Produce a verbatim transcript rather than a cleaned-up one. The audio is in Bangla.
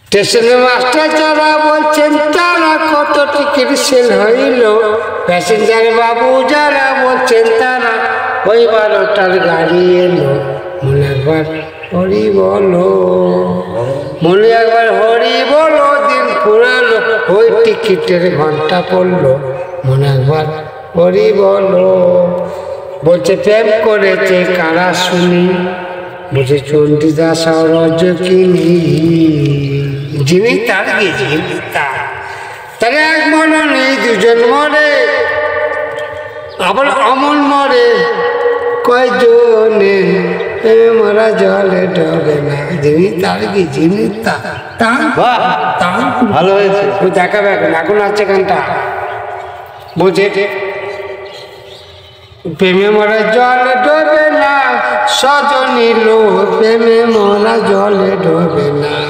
স্টেশনে মাস্টার যারা বলছেন তারা কত টিকিট সেল হইল, প্যাসেঞ্জার বাবু যারা বলছেন তারা ওই বারোটার গাড়ি এলো। মনে একবার হরি বলো, মনে একবার হরি বলো, দিন ফুরালো ওই টিকিটের ঘন্টা পড়লো। মনে একবার হরি বলো। বলছে প্রেম করেছে কারা শুনি, বলছে চণ্ডীদাস রজকিনী। যিনি তার গেছেন তার তারা এক মনে নেই, দুজন মরে আবার অমন মরে কয়জনে, মারা জলে ডবে না। যিনি তার কি যিনি তার তার ভালো হয়েছে, দেখাবে এখন এখন আছে গানটা। বলছে প্রেমে মরা জলে ডবে না, সজনী লো প্রেমে মরা জলে ডবে না।